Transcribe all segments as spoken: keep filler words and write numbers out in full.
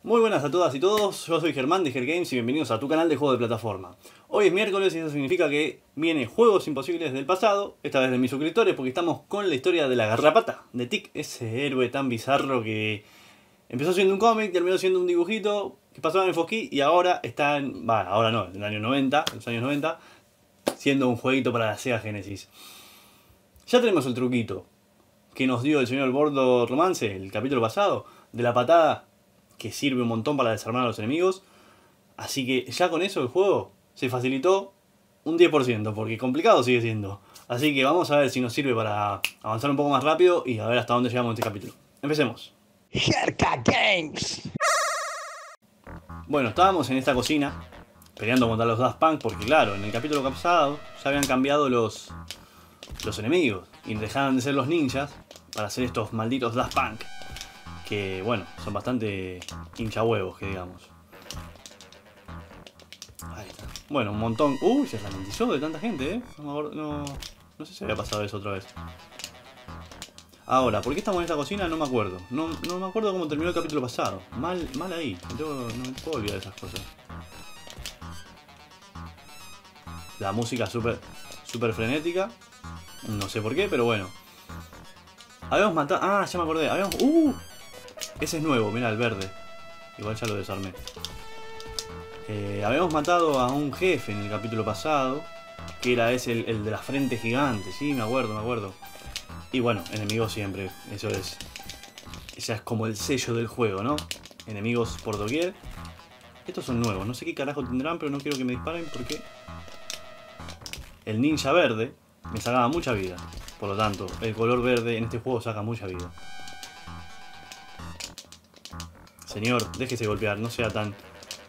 Muy buenas a todas y todos, yo soy Germán de Gergames y bienvenidos a tu canal de juegos de plataforma. Hoy es miércoles y eso significa que viene Juegos Imposibles del pasado, esta vez de mis suscriptores, porque estamos con la historia de la Garrapata, de Tic, ese héroe tan bizarro que empezó siendo un cómic, terminó siendo un dibujito que pasaba en el Fosquí y ahora está en... va, ahora no, en el año noventa, en los años noventa, siendo un jueguito para la Sega Genesis. Ya tenemos el truquito que nos dio el señor Bordo Romance, el capítulo pasado, de la patada que sirve un montón para desarmar a los enemigos. Así que ya con eso el juego se facilitó un diez por ciento, porque complicado sigue siendo. Así que vamos a ver si nos sirve para avanzar un poco más rápido y a ver hasta dónde llegamos en este capítulo. Empecemos. Gergames. Bueno, estábamos en esta cocina peleando contra los Daft Punk, porque claro, en el capítulo pasado ya habían cambiado los, los enemigos y dejaban de ser los ninjas para ser estos malditos Daft Punk. Que bueno, son bastante hinchahuevos, que digamos. Ahí está. Bueno, un montón. Uy, se ralentizó de tanta gente, eh. No, me acuerdo, no, no sé si había pasado eso otra vez. Ahora, ¿por qué estamos en esta cocina? No me acuerdo. No, no me acuerdo cómo terminó el capítulo pasado. Mal, mal ahí. No, tengo, no me puedo olvidar de esas cosas. La música súper súper frenética. No sé por qué, pero bueno. Habíamos matado... Ah, ya me acordé. Habíamos... ¡Uh! Ese es nuevo, mira, el verde. Igual ya lo desarmé. Eh, habíamos matado a un jefe en el capítulo pasado, que era ese, el, el de la frente gigante. Sí, me acuerdo, me acuerdo. Y bueno, enemigos siempre. Eso es... Ese es como el sello del juego, ¿no? Enemigos por doquier. Estos son nuevos. No sé qué carajo tendrán, pero no quiero que me disparen porque... El ninja verde me sacaba mucha vida. Por lo tanto, el color verde en este juego saca mucha vida. Señor, déjese golpear, no sea tan...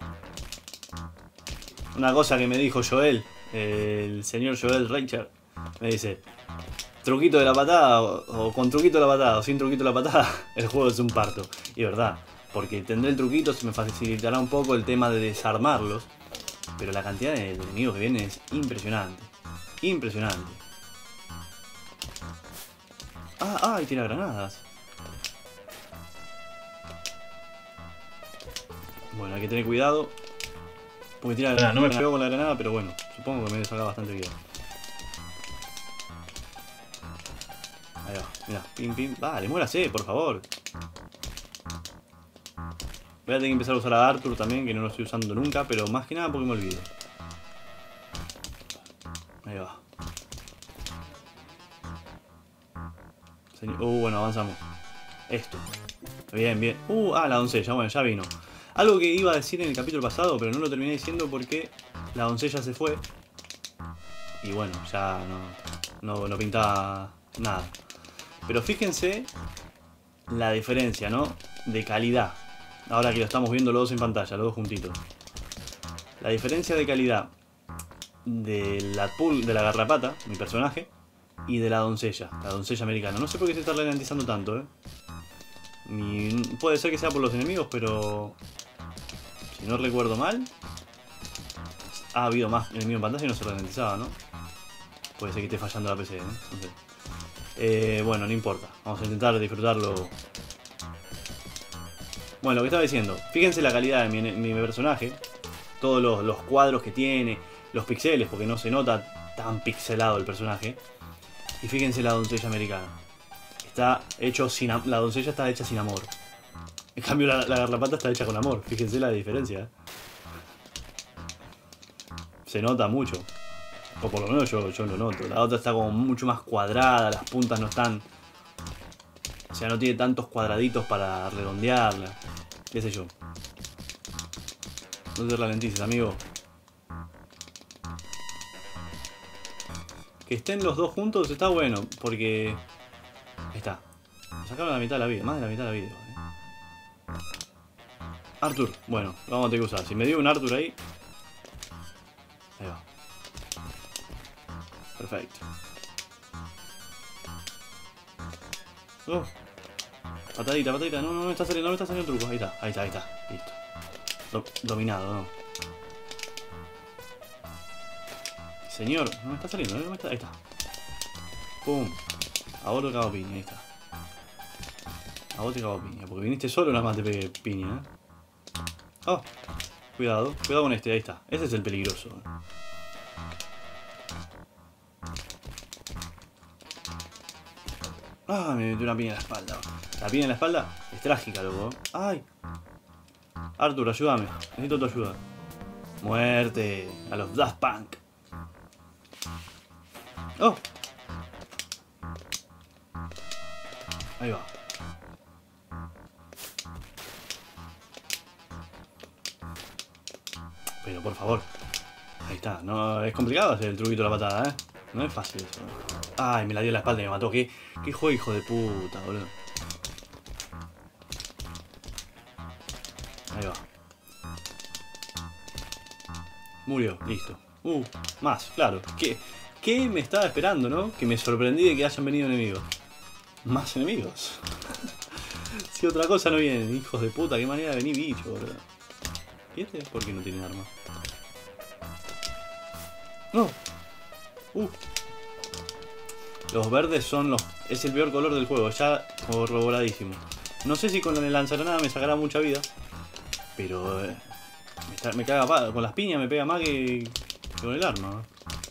Una cosa que me dijo Joel, el señor Joel Reicher, me dice: truquito de la patada, o, o con truquito de la patada, o sin truquito de la patada, el juego es un parto. Y verdad, porque tendré el truquito, se me facilitará un poco el tema de desarmarlos, pero la cantidad de enemigos que vienen es impresionante. Impresionante. Ah, ah, y tira granadas. Bueno, hay que tener cuidado. Porque tira granada. No me pegó con la granada, pero bueno, supongo que me saca bastante vida. Ahí va, mira, pim pim. Vale, muérase, por favor. Voy a tener que empezar a usar a Arthur también, que no lo estoy usando nunca, pero más que nada porque me olvido. Ahí va. Uh, bueno, avanzamos. Esto. Bien, bien. Uh, ah, la doncella, bueno, ya vino. Algo que iba a decir en el capítulo pasado, pero no lo terminé diciendo porque la doncella se fue. Y bueno, ya no, no, no pintaba nada. Pero fíjense la diferencia, ¿no? De calidad. Ahora que lo estamos viendo los dos en pantalla, los dos juntitos. La diferencia de calidad de la, pool, de la garrapata, mi personaje, y de la doncella, la doncella americana. No sé por qué se está ralentizando tanto, ¿eh? Ni, puede ser que sea por los enemigos, pero... Si no recuerdo mal, ha habido más enemigos en pantalla y no se ralentizaba, ¿no? Puede ser que esté fallando la P C, ¿eh? No sé. Eh, bueno, no importa. Vamos a intentar disfrutarlo. Bueno, lo que estaba diciendo. Fíjense la calidad de mi, mi personaje. Todos los, los cuadros que tiene. Los pixeles, porque no se nota tan pixelado el personaje. Y fíjense la doncella americana. Está hecho sin... La doncella está hecha sin amor. En cambio la, la garrapata está hecha con amor. Fíjense la diferencia. Se nota mucho. O por lo menos yo, yo lo noto. La otra está como mucho más cuadrada. Las puntas no están... O sea, no tiene tantos cuadraditos para redondearla. Qué sé yo. No te ralentices, amigo. Que estén los dos juntos está bueno. Porque... Ahí está. Me sacaron la mitad de la vida. Más de la mitad de la vida. Arthur, bueno, vamos a tener que usar. Si me dio un Arthur ahí. Ahí va. Perfecto. Oh. Patadita, patadita. No, no, no me está saliendo, no me está saliendo el truco. Ahí está, ahí está, ahí está. Listo. Do dominado, ¿no? Señor, no me está saliendo, no me está. Ahí está. Pum. A vos te cago piña, ahí está. A vos te cago piña. Porque viniste solo, nada más te pegué piña, ¿eh? Oh, cuidado, cuidado con este, ahí está. Ese es el peligroso. Ah, me metió una piña en la espalda. La piña en la espalda es trágica, loco. Ay. Arthur, ayúdame. Necesito tu ayuda. Muerte a los Daft Punk. Oh. Ahí va. Pero por favor. Ahí está. No, es complicado hacer el truquito de la patada, ¿eh? No es fácil eso. Ay, me la dio en la espalda y me mató. ¿Qué, qué juego, hijo de puta, boludo? Ahí va. Murió, listo. Uh, más, claro. ¿Qué, ¿Qué me estaba esperando, no? Que me sorprendí de que hayan venido enemigos. Más enemigos. Si otra cosa no vienen, hijos de puta, qué manera de venir bicho, boludo. ¿Y este? ¿Por qué no tiene arma? No. Uh. Los verdes son los... Es el peor color del juego, ya corroboradísimo. No sé si con el lanzagranada me sacará mucha vida. Pero... Eh, me, está, me caga... Con las piñas me pega más que, que con el arma.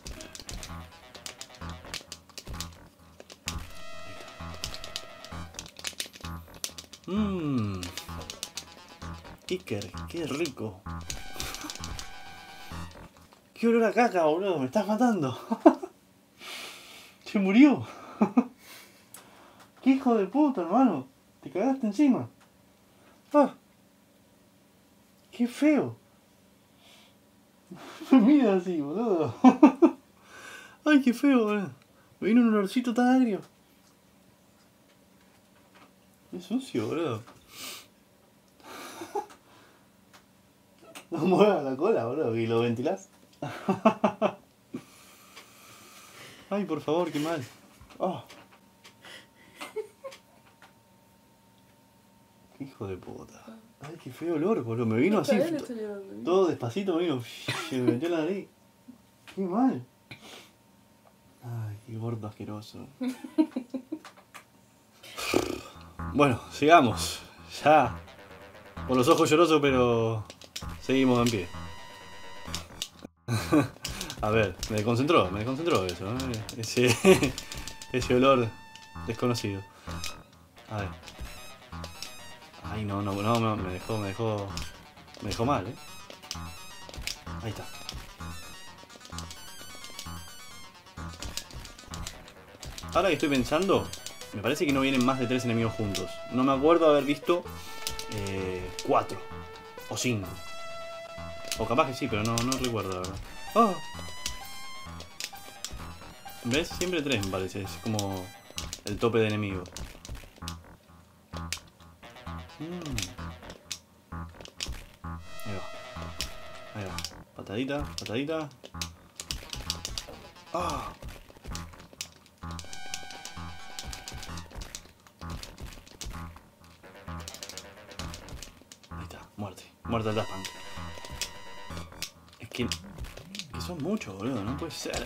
Mmm. Iker, qué rico. Qué olor a caca, boludo. Me estás matando. Se murió. Qué hijo de puta, hermano. Te cagaste encima. Ah. Qué feo. Mira así, boludo. Ay, qué feo, boludo. Me vino un olorcito tan agrio. Qué sucio, boludo. No muevas la cola, boludo, y lo ventilás. Ay, por favor, qué mal. Oh. Qué hijo de puta. Ay, qué feo olor, boludo. Me vino así. Todo despacito me vino. Se me metió la nariz. Qué mal. Ay, qué gordo asqueroso. Bueno, sigamos. Ya. Con los ojos llorosos, pero seguimos en pie. A ver, me desconcentró, me desconcentró eso, ¿eh? Ese, ese olor desconocido. A ver. Ay, no, no, no, no, me dejó, me dejó, me dejó mal, ¿eh? Ahí está. Ahora que estoy pensando, me parece que no vienen más de tres enemigos juntos. No me acuerdo haber visto eh, cuatro o cinco. O capaz que sí, pero no, no recuerdo la verdad. Oh. ¿Ves? Siempre tres me parece, es como el tope de enemigos. Mm. Ahí va. Ahí va. Patadita, patadita. Ah. Ahí está, muerte. Muerte al Daft Punk. Es que... que son muchos, boludo, no puede ser.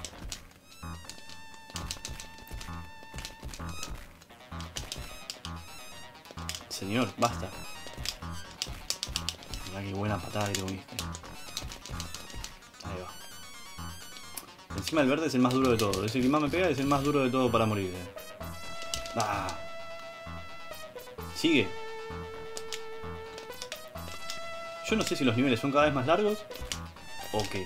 Señor, basta. Mirá qué buena patada que te uniste. Ahí va. Encima el verde es el más duro de todo. Es el que más me pega, es el más duro de todo para morir. Eh. Ah. Sigue. Yo no sé si los niveles son cada vez más largos o qué.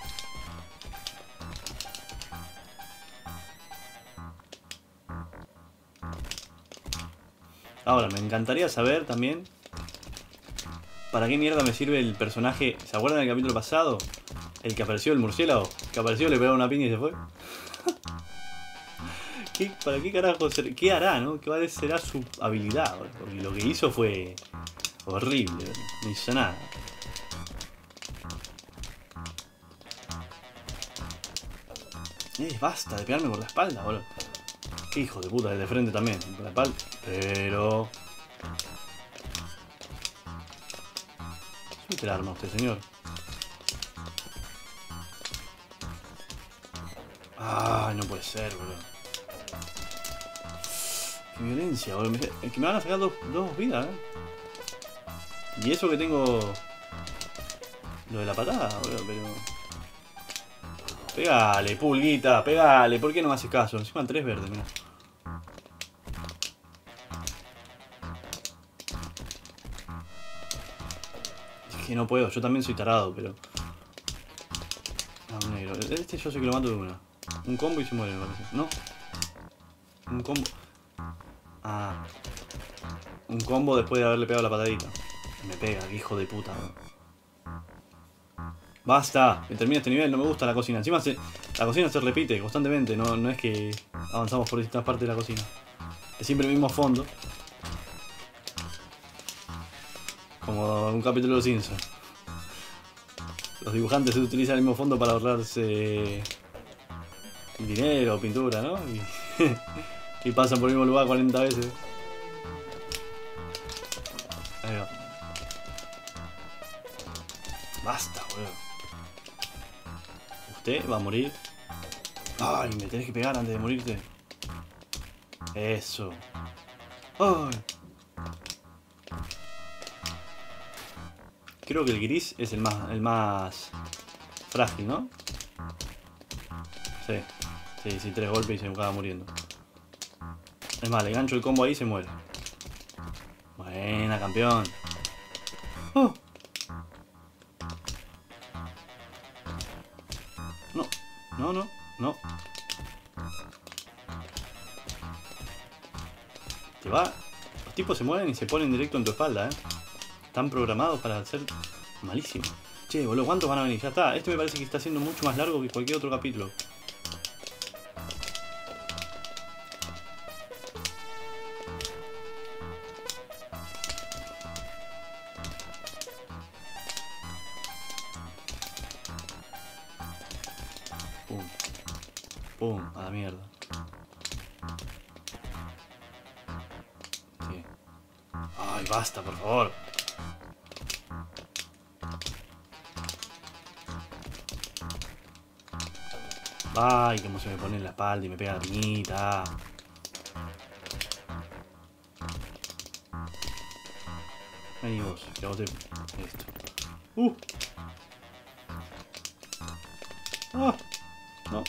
Ahora, me encantaría saber también para qué mierda me sirve el personaje. ¿Se acuerdan del capítulo pasado? El que apareció, el murciélago. Que apareció, le pegaron una piña y se fue. ¿Qué, ¿Para qué carajo? Ser, ¿Qué hará, no? ¿Qué será su habilidad? Porque lo que hizo fue horrible. No hizo nada. Eh, basta de pegarme por la espalda, boludo. Qué hijo de puta, de frente también. Por la espalda. Pero... ¿qué el arma usted, señor? Ah, no puede ser, boludo. Qué violencia, boludo. Es que me van a sacar dos, dos vidas, eh. Y eso que tengo... Lo de la patada, boludo, pero... Pegale, pulguita, pegale. ¿Por qué no me haces caso? Encima tres verdes, mira. Es que no puedo, yo también soy tarado, pero... Ah, un negro. Este yo sé que lo mato de una. Un combo y se muere, me parece. ¿No? Un combo... Ah. Un combo después de haberle pegado la patadita. Me pega, qué hijo de puta. Basta, que termine este nivel, no me gusta la cocina. Encima se, la cocina se repite constantemente, no, no es que avanzamos por distintas partes de la cocina. Es siempre el mismo fondo. Como un capítulo de Los Simpsons. Los dibujantes utilizan el mismo fondo para ahorrarse dinero o pintura, ¿no? Y, y pasan por el mismo lugar cuarenta veces. Ahí va. Basta, boludo. Usted va a morir. Ay, me tenés que pegar antes de morirte. Eso. Ay. Creo que el gris es el más, el más frágil, ¿no? Sí. Sí, sí, tres golpes y se acaba muriendo. Es más, le gancho el combo ahí y se muere. Buena, campeón. Oh. No, no, no, no. Te va. Los tipos se mueven y se ponen directo en tu espalda, eh. Están programados para ser malísimos. Che, boludo, ¿cuántos van a venir? Ya está. Este me parece que está siendo mucho más largo que cualquier otro capítulo. Pum. Pum, a la mierda. Sí. Ay, basta, por favor. Ay, cómo se me pone en la espalda y me pega la piñita. Vení vos, que a vos te... Esto. Uh. Ah. No.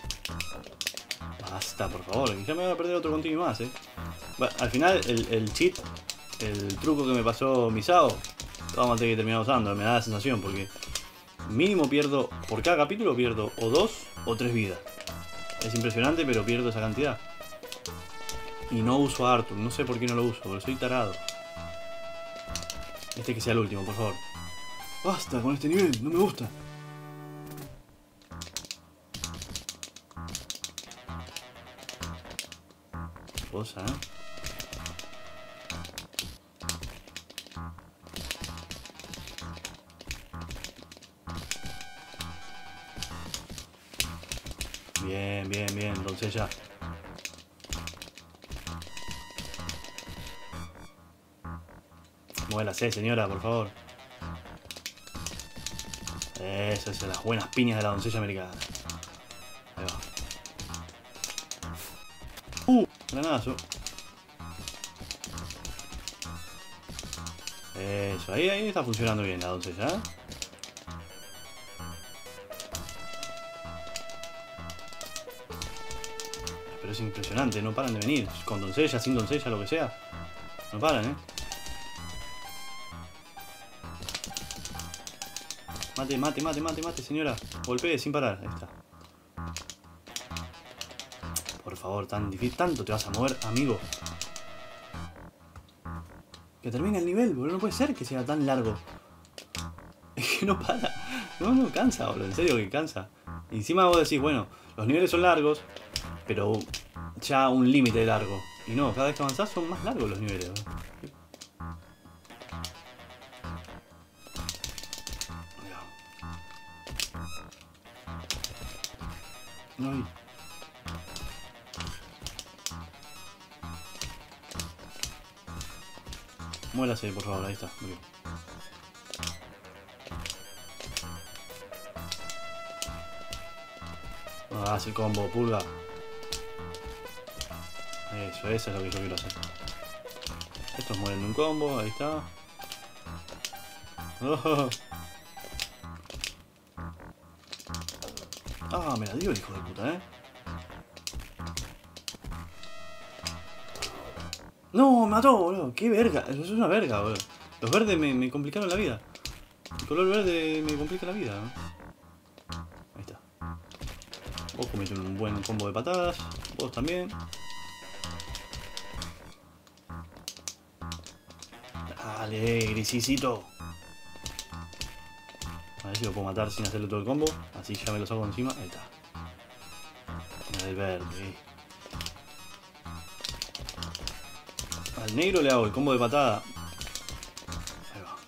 Basta, por favor, que ya me voy a perder otro continuo más, eh. Bueno, al final, el, el cheat, el truco que me pasó Misao, lo vamos a tener que terminar usando, me da la sensación, porque mínimo pierdo, por cada capítulo pierdo o dos o tres vidas. Es impresionante, pero pierdo esa cantidad. Y no uso a Arthur, no sé por qué no lo uso, porque soy tarado. Este que sea el último, por favor. Basta con este nivel, no me gusta. Cosa, ¿eh? Bien, bien, bien, doncella. Muélase, señora, por favor. Esas son las buenas piñas de la doncella americana. Ahí va. Uh, granazo. Eso, ahí, ahí está funcionando bien la doncella, ¿eh? Pero es impresionante, no paran de venir. Con doncella, sin doncella, lo que sea. No paran, ¿eh? Mate, mate, mate, mate, mate, señora. Golpee sin parar. Ahí está. Por favor, tan difícil. ¿Tanto te vas a mover, amigo? Que termine el nivel, boludo. No puede ser que sea tan largo. Es que no para. No, no, cansa, boludo. En serio que cansa. Y encima vos decís, bueno, los niveles son largos, pero ya un límite de largo. Y no, cada vez que avanzás son más largos los niveles, boludo. Ay. Muérase, por favor, ahí está. Muy bien. Ah, hace combo, pulga. Eso, eso es lo que yo quiero hacer. Estos mueren de un combo, ahí está. Oh. Ah, me la dio el hijo de puta, eh. No, me mató, boludo. Qué verga. Eso es una verga, boludo. Los verdes me, me complicaron la vida. El color verde me complica la vida, ¿no? Ahí está. Vos comete un buen combo de patadas. Vos también. Dale, grisicito. A ver si lo puedo matar sin hacerle todo el combo. Así ya me lo saco encima. Ahí está. El verde. Al negro le hago el combo de patada. Ahí va.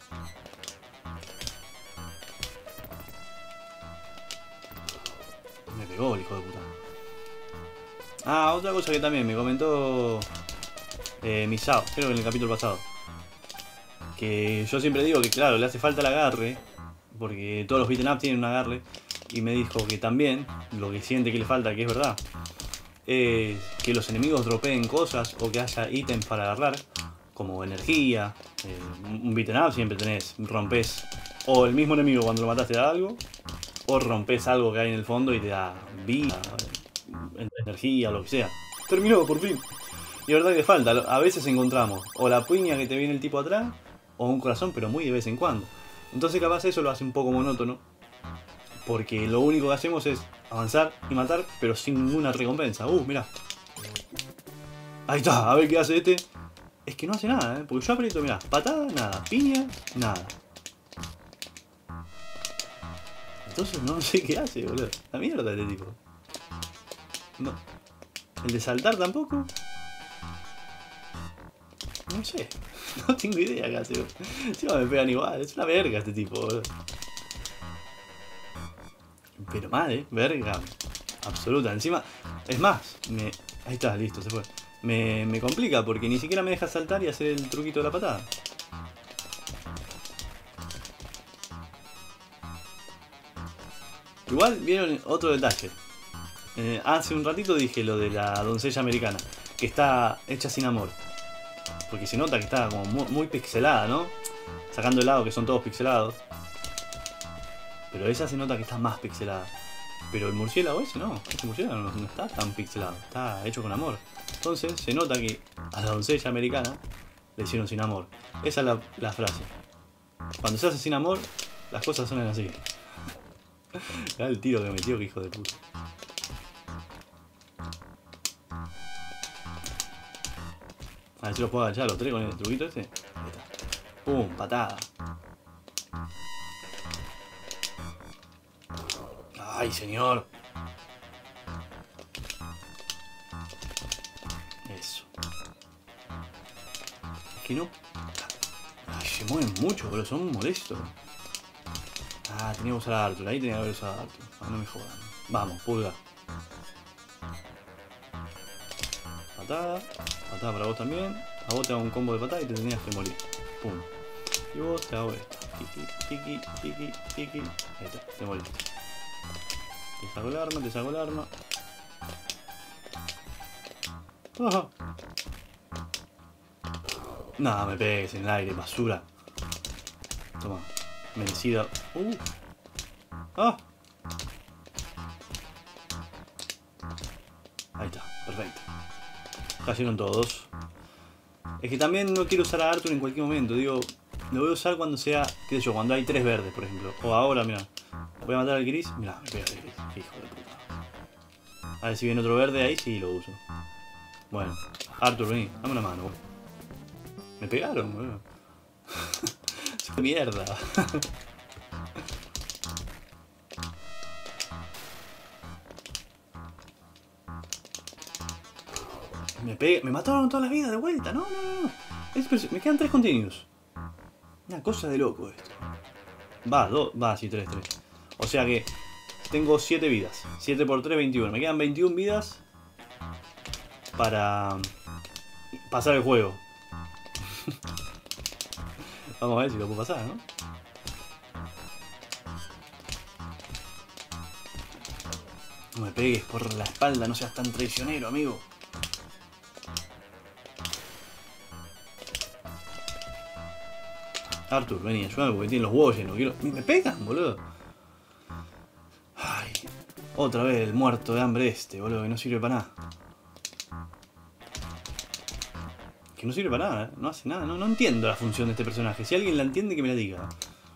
Me pegó el hijo de puta. Ah, otra cosa que también me comentó eh, Misao, creo que en el capítulo pasado. Que yo siempre digo que claro, le hace falta el agarre. Porque todos los beat'em up tienen un agarre. Y me dijo que también, lo que siente que le falta, que es verdad, es que los enemigos dropeen cosas o que haya ítems para agarrar, como energía. Eh, un beat'em up siempre tenés, rompes o el mismo enemigo cuando lo mataste te da algo, o rompes algo que hay en el fondo y te da vida, energía, lo que sea. Terminó, por fin. Y la verdad que falta, a veces encontramos o la piña que te viene el tipo atrás, o un corazón, pero muy de vez en cuando. Entonces capaz eso lo hace un poco monótono, porque lo único que hacemos es avanzar y matar, pero sin ninguna recompensa. Uh, mirá. Ahí está, a ver qué hace este. Es que no hace nada, ¿eh? Porque yo aprieto, mirá, patada, nada, piña, nada. Entonces no sé qué hace, boludo. La mierda este tipo. No. El de saltar tampoco. No sé. No tengo idea qué hace. Encima me pegan igual. Es una verga este tipo, boludo. Pero mal, eh. Verga. Absoluta. Encima. Es más. Me... Ahí está, listo, se fue. Me, me complica porque ni siquiera me deja saltar y hacer el truquito de la patada. Igual vieron otro detalle. Eh, hace un ratito dije lo de la doncella americana. Que está hecha sin amor. Porque se nota que está como muy, muy pixelada, ¿no? Sacando de lado que son todos pixelados. Pero esa se nota que está más pixelada. Pero el murciélago ese no. Ese murciélago no, no está tan pixelado. Está hecho con amor. Entonces se nota que a la doncella americana le hicieron sin amor. Esa es la, la frase. Cuando se hace sin amor, las cosas suenan así. Mirá el tiro que metió, que hijo de puta. A ver si los puedo agachar los tres con el truquito este. Ahí está. Pum, patada. Ay, señor. Eso. Es que no. Ay, se mueven mucho, pero son molestos. Ah, tenía que usar a Arthur. Ahí tenía que haber usado a Arthur. Ah, no me jodan. Vamos, pulga. Patada. Patada para vos también. A vos te hago un combo de patada y te tenías que morir. Pum. Y vos te hago esto. Tiki, tiki, tiki, tiki. Ahí está, te moriste. Te saco el arma, te saco el arma. Oh. No, me pegues en el aire, basura. Toma. Merecida. Uh. Ah. Ahí está, perfecto. Cayeron todos. Es que también no quiero usar a Arthur en cualquier momento. Digo, lo voy a usar cuando sea, qué sé yo, cuando hay tres verdes, por ejemplo. O ahora, mira. Voy a matar al gris. Mira, me pega el gris. Hijo de puta. A ver si viene otro verde ahí, sí lo uso. Bueno, Arthur, vení, dame una mano. Me pegaron, boludo. ¡Qué mierda! Me pegué, me mataron toda la vida de vuelta. No, no, no. Es, me quedan tres continuos. Una cosa de loco esto. Va, dos, va, sí, tres, tres. O sea que tengo siete vidas. siete por tres, veintiuno. Me quedan veintiuna vidas para pasar el juego. Vamos a ver si lo puedo pasar, ¿no? No me pegues por la espalda, no seas tan traicionero, amigo. Arthur, vení, ayúdame porque tienen los huevos llenos. Quiero... Me pegan, boludo. Ay. Otra vez el muerto de hambre este, boludo, que no sirve para nada. Que no sirve para nada, ¿eh? No hace nada. No, no entiendo la función de este personaje. Si alguien la entiende, que me la diga.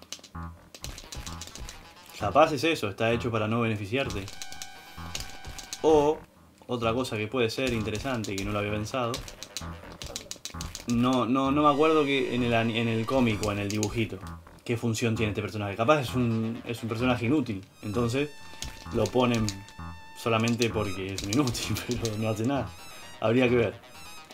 Capaz es eso, está hecho para no beneficiarte. O, otra cosa que puede ser interesante, que no lo había pensado. No, no, no me acuerdo que en el, en el cómic o en el dibujito qué función tiene este personaje. Capaz es un, es un personaje inútil. Entonces lo ponen solamente porque es un inútil, pero no hace nada. Habría que ver.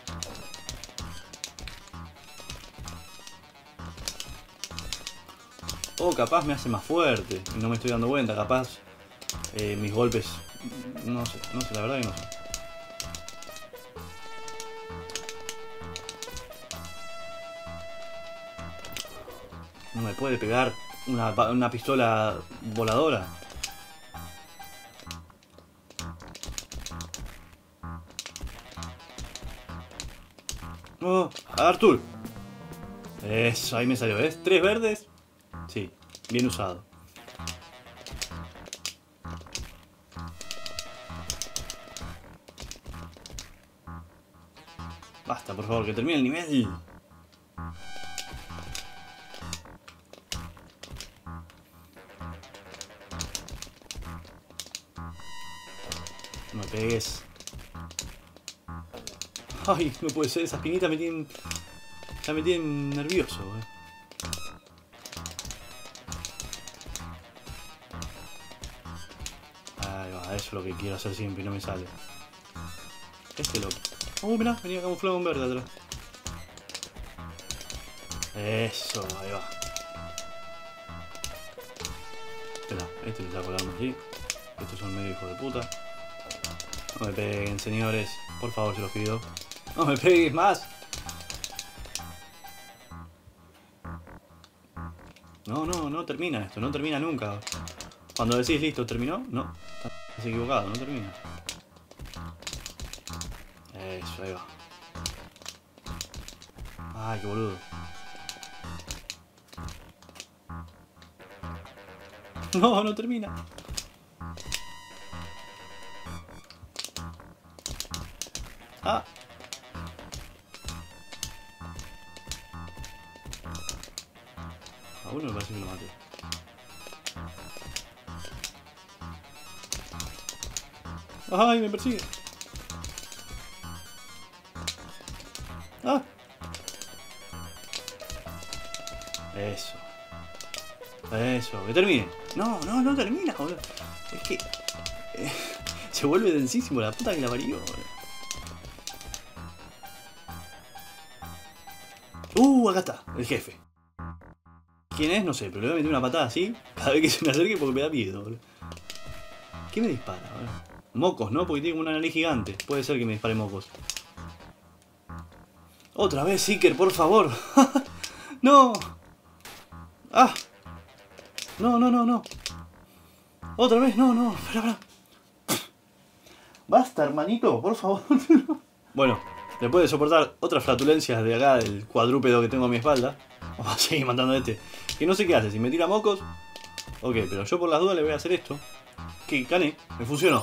O capaz me hace más fuerte y no me estoy dando cuenta. Capaz eh, mis golpes... No sé, no sé, la verdad que no sé. No me puede pegar una, una pistola voladora. Oh, Arthur. Eso, ahí me salió, ¿ves? Tres verdes. Sí, bien usado. Basta, por favor, que termine el nivel. No me pegues. Ay, no puede ser, esas pinitas me tienen... Ya me tienen nervioso, eh. Ahí va, eso es lo que quiero hacer siempre y no me sale. Este loco. Oh, mirá, venía camuflado en verde atrás. Eso, ahí va. Espera, este le saco el arma así. Estos son medio hijos de puta. No me peguen, señores. Por favor, se los pido. No me pegues más. No, no, no termina esto. No termina nunca. Cuando decís listo, ¿terminó? No. Estás equivocado, no termina. Eso, ahí va. Ay, qué boludo. No, no termina. Ah. A uno me parece que lo maté. Ay, me persigue. Ah. Eso. Eso, que termine. No, no, no termina, boludo. Es que... Eh, se vuelve densísimo, la puta que la parió, boludo. Uh, acá está, el jefe. ¿Quién es? No sé, pero le voy a meter una patada así cada vez que se me acerque porque me da miedo, boludo. ¿Qué me dispara, boludo? Mocos, ¿no? Porque tiene como una nariz gigante. Puede ser que me dispare mocos. Otra vez, Seeker, por favor. No. Ah. No, no, no, no. Otra vez, no, no. Espera, espera. Basta, hermanito, por favor. Bueno, después de soportar otras flatulencias de acá del cuadrúpedo que tengo a mi espalda, vamos a seguir matando a este. Que no sé qué hace, si me tira mocos. Ok, pero yo por las dudas le voy a hacer esto. Que gané, me funcionó.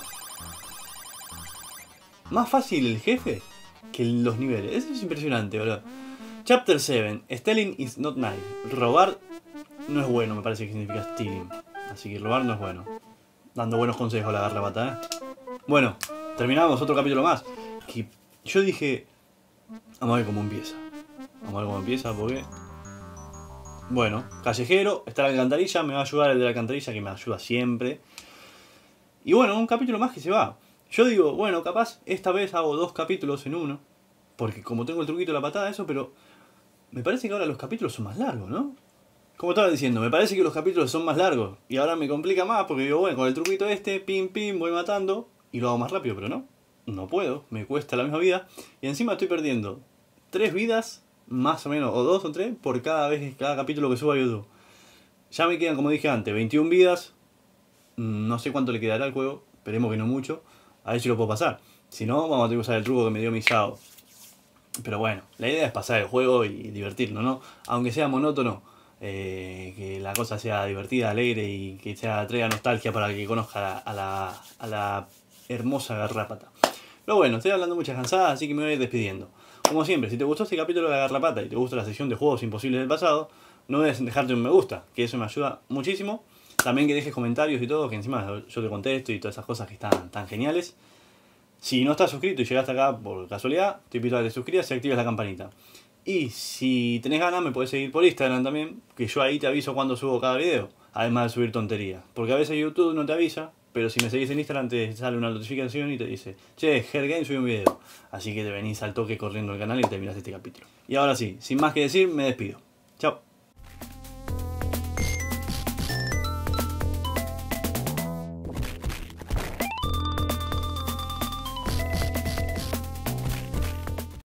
Más fácil el jefe que los niveles. Eso es impresionante, boludo. Chapter siete. Stealing is not nice. Robar no es bueno, me parece que significa stealing. Así que robar no es bueno. Dando buenos consejos la garrapata, ¿eh? Bueno, terminamos otro capítulo más. Que yo dije... Vamos a ver cómo empieza. Vamos a ver cómo empieza porque... Bueno, callejero, está la alcantarilla. Me va a ayudar el de la alcantarilla que me ayuda siempre. Y bueno, un capítulo más que se va. Yo digo, bueno, capaz esta vez hago dos capítulos en uno. Porque como tengo el truquito de la patada, eso, pero... Me parece que ahora los capítulos son más largos, ¿no? Como estaba diciendo, me parece que los capítulos son más largos. Y ahora me complica más porque digo, bueno, con el truquito este, pim, pim, voy matando. Y lo hago más rápido, pero no. No puedo, me cuesta la misma vida. Y encima estoy perdiendo tres vidas, más o menos, o dos o tres, por cada vez, cada capítulo que subo a YouTube. Ya me quedan, como dije antes, veintiuna vidas. No sé cuánto le quedará al juego, esperemos que no mucho. A ver si lo puedo pasar. Si no, vamos a tener que usar el truco que me dio mi Sao. Pero bueno, la idea es pasar el juego y divertirnos, ¿no? Aunque sea monótono, eh, que la cosa sea divertida, alegre y que sea traiga nostalgia para que conozca a la, a la hermosa garrapata. Pero bueno, estoy hablando muchas cansadas, así que me voy a ir despidiendo. Como siempre, si te gustó este capítulo de la garrapata y te gusta la sección de juegos imposibles del pasado, no debes dejarte un me gusta, que eso me ayuda muchísimo. También que dejes comentarios y todo, que encima yo te contesto y todas esas cosas que están tan geniales. Si no estás suscrito y llegaste acá por casualidad, te invito a que te suscribas y actives la campanita. Y si tenés ganas me puedes seguir por Instagram también, que yo ahí te aviso cuando subo cada video, además de subir tonterías. Porque a veces YouTube no te avisa, pero si me seguís en Instagram te sale una notificación y te dice, che, Hergame subió un video. Así que te venís al toque corriendo al canal y te mirás este capítulo. Y ahora sí, sin más que decir, me despido. Chao.